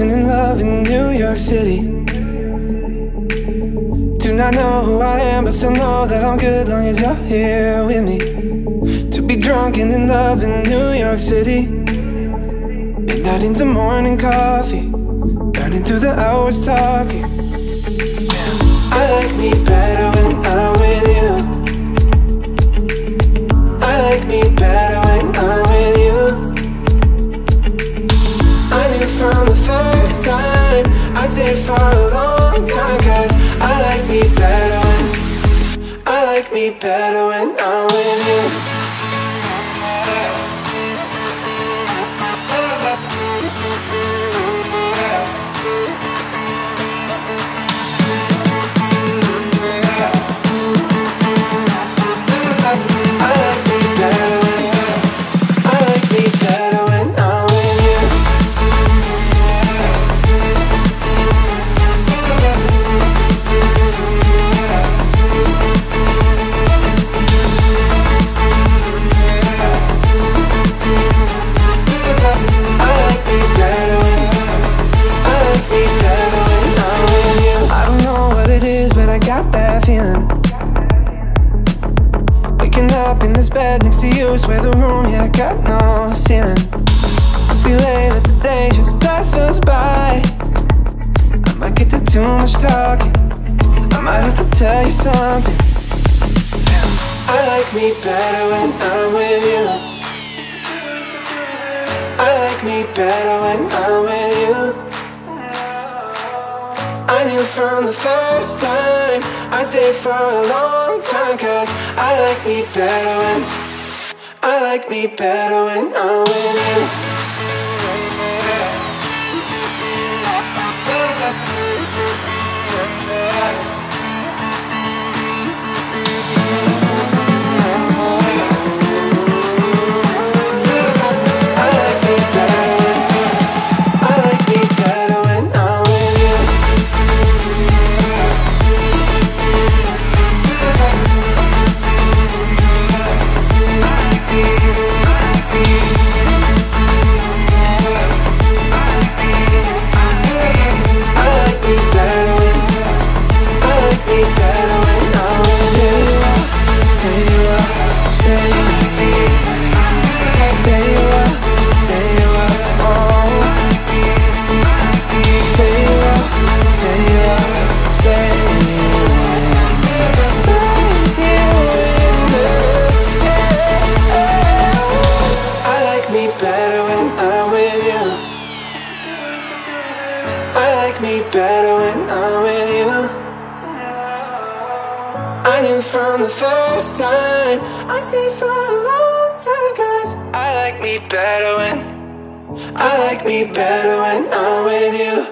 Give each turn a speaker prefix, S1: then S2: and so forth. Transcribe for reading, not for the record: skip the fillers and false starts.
S1: and in love in New York City. Do not know who I am, but still know that I'm good long as you're here with me. To be drunk and in love in New York City, midnight into morning coffee, burning through the hours talking. I like me better when I'm with you. I like me better when I'm with you. I knew from the first time I stayed for a long time, 'cause I like me better when I'm with you. In this bed next to you, swear the room, yeah, got no ceiling. If we lay, let the day just pass us by. I might get to too much talking, I might have to tell you something. I like me better when I'm with you. I like me better when I'm with you. I knew from the first time I stayed for a long time, 'cause I like me better when I'm with you. Me better when I'm with you. I knew from the first time I stayed for a long time, 'cause I like me better when I'm with you.